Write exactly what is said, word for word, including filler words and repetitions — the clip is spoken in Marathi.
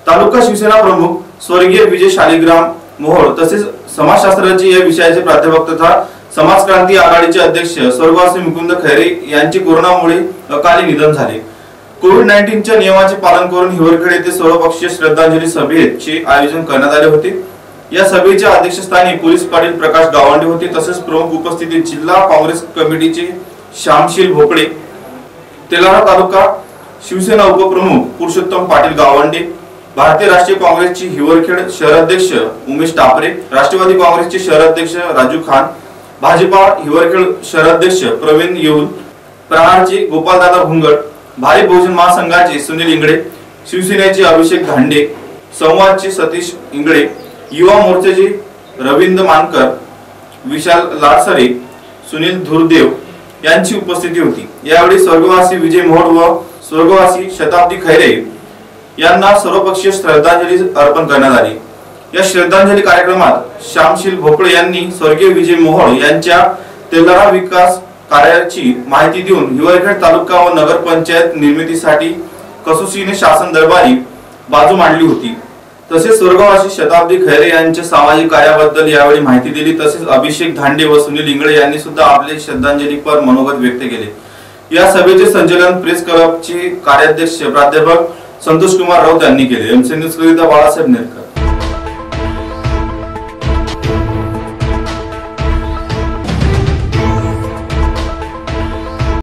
तालुका शिवसेना प्रमुख स्वर्गीय विजय शालिग्राम मोहोळ तसेच समाजशास्त्राचे या विषयाचे प्राध्यापक तथा समाज क्रांती आघाडीचे अध्यक्ष स्वर्गवासी मुकुंद खैरे यांचे कोरोनामुळे अकाली निधन झाले। कोविड नाईन्टीन च्या नियमाचे पालन करून हिवरखेड येथे सर्वपक्षीय श्रद्धांजली सभेचे आयोजन करण्यात आले होते। या सभेच्या अध्यक्षस्थानी पोलीस पाटील प्रकाश गावंडे होते। तसेच प्रमुख उपस्थितीत जिल्हा काँग्रेस कमिटीचे श्यामशील भोपळे, तेलारा तालुका शिवसेना उपप्रमुख पुरुषोत्तम पाटील गावंडे, भारतीय राष्ट्रीय काँग्रेसचे हिवरखेड शहराध्यक्ष उमेश टापरे, राष्ट्रवादी काँग्रेसचे शहराध्यक्ष राजू खान, भाजपा हिवरखेड शहराध्यक्ष प्रवीण येऊल, प्रहारचे गोपालदादा भुंगड, भारी बहुजन महासंघाचे सुनील इंगळे, शिवसेनेचे अभिषेक धांडे, संवादचे सतीश इंगळे, युवा मोर्चाचे रवींद्र मानकर, विशाल लाडसरे, सुनील धुरदेव यांची उपस्थिती होती। यावेळी स्वर्गवासी विजय मोहोळ व स्वर्गवासी शताब्दी खैरे यांना सर्वपक्षीय श्रद्धांजली अर्पण करण्यात आली। या श्रद्धांजली कार्यक्रमात श्यामशील भोपळे यांनी स्वर्गीय विजय मोहोळ यांच्या तेलारा विकास कार्याची माहिती देऊन हिवरखेड तालुका व नगर पंचायत निर्मितीसाठी कसोशीने शासन दरबारी बाजू मांडली होती। तसेच स्वर्गवासी शताब्दी खैरे यांच्या सामाजिक कार्याबद्दल यावेळी माहिती दिली। तसेच अभिषेक धांडे व सुनील इंगळे यांनी सुद्धा आपले श्रद्धांजलीपर मनोगत व्यक्त केले। या सभेचे संचालन प्रेस क्लबचे कार्याध्यक्ष प्राध्यापक संतोष कुमार राऊत यांनी केले। एमसी न्यूज करिता बाळासाहेब नेरकर।